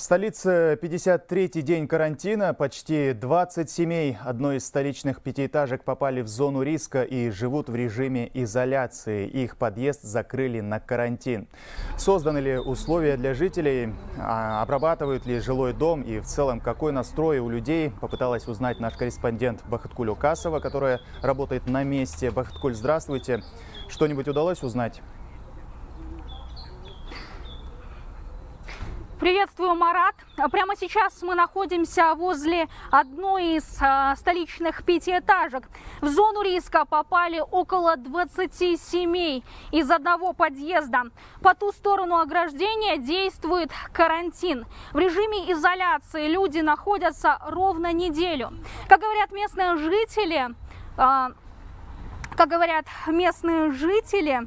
В столице 53-й день карантина. Почти 20 семей одной из столичных пятиэтажек попали в зону риска и живут в режиме изоляции. Их подъезд закрыли на карантин. Созданы ли условия для жителей, обрабатывают ли жилой дом и в целом какой настрой у людей, попыталась узнать наш корреспондент Бахыткуль Укасова, которая работает на месте. Бахыткуль, здравствуйте. Что-нибудь удалось узнать? Приветствую, Марат. Прямо сейчас мы находимся возле одной из столичных пятиэтажек. В зону риска попали около 20 семей из одного подъезда. По ту сторону ограждения действует карантин. В режиме изоляции люди находятся ровно неделю. Как говорят местные жители,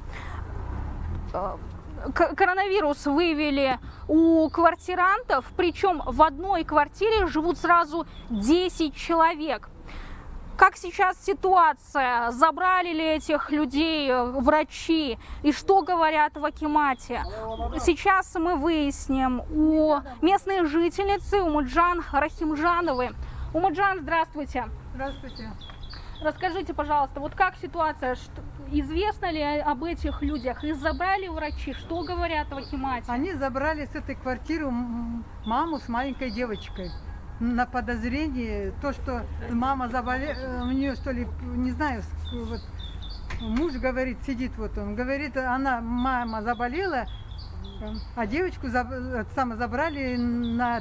коронавирус выявили у квартирантов, причем в одной квартире живут сразу 10 человек. Как сейчас ситуация? Забрали ли этих людей врачи? И что говорят в акимате? Сейчас мы выясним у местной жительницы Умуджан Рахимжановой. Умуджан, здравствуйте. Здравствуйте. Расскажите, пожалуйста, вот как ситуация? Известно ли об этих людях? Их забрали врачи? Что говорят в акимате? Они забрали с этой квартиры маму с маленькой девочкой. На подозрение, то, что мама заболела, у нее что ли, не знаю, вот, муж говорит, сидит вот он, говорит, мама заболела, а девочку забрали на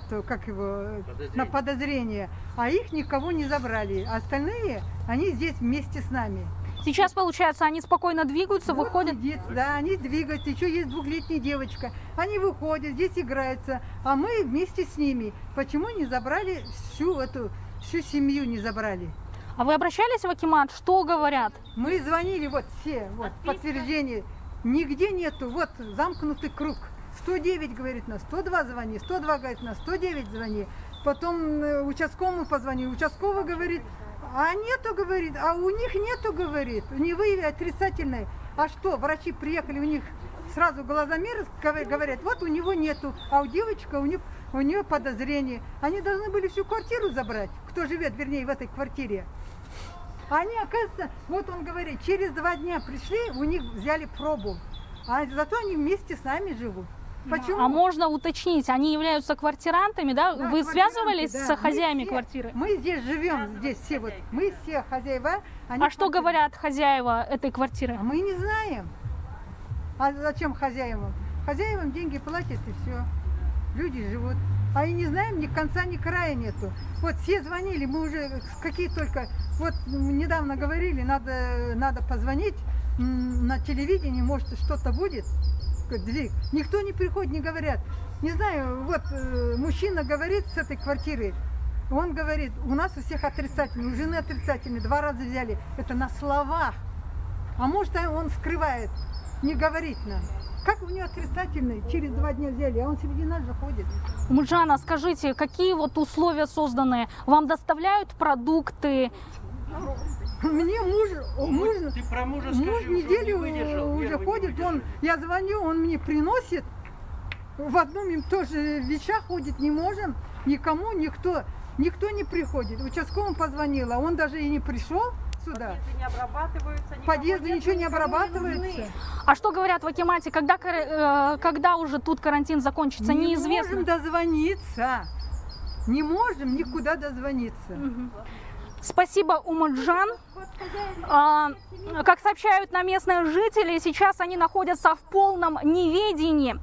на подозрение, а их никого не забрали. Остальные, они здесь вместе с нами. Сейчас, получается, они спокойно двигаются, вот выходят? Сидит, да, они двигаются. Еще есть двухлетняя девочка. Они выходят, здесь играются, а мы вместе с ними. Почему не забрали всю семью не забрали? А вы обращались в акимат? Что говорят? Мы звонили, вот все, вот, подтверждение. Нигде нету, вот замкнутый круг. 109 говорит на 102 звони, 102 говорит на 109 звони. Потом участковому позвонили, участковый говорит, а нету, говорит, а у них нету, говорит, не выявили отрицательное. А что, врачи приехали, у них сразу глазомер говорят, вот у него нету, а у девочки, у нее подозрение. Они должны были всю квартиру забрать, кто живет, вернее, в этой квартире. Они, оказывается, вот он говорит, через 2 дня пришли, у них взяли пробу, а зато они вместе с нами живут. Почему? А можно уточнить, они являются квартирантами, да? Да, вы связывались да. с хозяевами квартиры? Мы здесь живем, здесь все вот, мы все хозяева. А что говорят хозяева этой квартиры? А мы не знаем. А зачем хозяевам? Хозяевам деньги платят и все. Люди живут. А и не знаем, ни конца, ни края нету. Вот все звонили, мы уже какие только... Вот недавно говорили, надо позвонить на телевидении, может что-то будет. Никто не приходит, не говорят. Не знаю, вот мужчина говорит с этой квартиры, он говорит, у нас у всех отрицательные, у жены отрицательные, 2 раза взяли. Это на словах. А может он скрывает, не говорит нам. Как у нее отрицательный, через 2 дня взяли, а он среди нас же ходит. Умуджана, скажите, какие вот условия созданы? Вам доставляют продукты? Мне муж неделю уже ходит, я звоню, он мне приносит, в одном им тоже вещах ходит, не можем, никому, никто не приходит. Участковому позвонила, он даже и не пришел сюда. Подъезды ничего не обрабатывается. А что говорят в акимате, когда уже тут карантин закончится, неизвестно? Не можем дозвониться, не можем никуда дозвониться. Спасибо, Умуджан. Как сообщают нам местные жители, сейчас они находятся в полном неведении.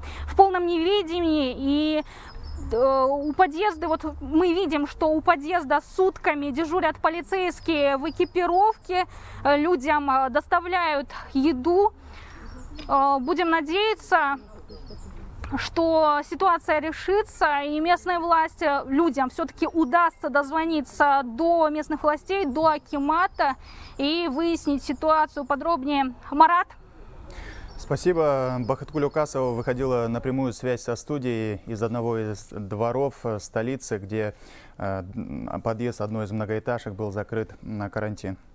И у подъезда, вот мы видим, что у подъезда сутками дежурят полицейские в экипировке, людям доставляют еду. Будем надеяться, что ситуация решится, и местные власти, людям все-таки удастся дозвониться до местных властей, до акимата и выяснить ситуацию подробнее. Марат? Спасибо. Бахыткуль Укасова выходила на прямую связь со студией из одного из дворов столицы, где подъезд одной из многоэтажек был закрыт на карантин.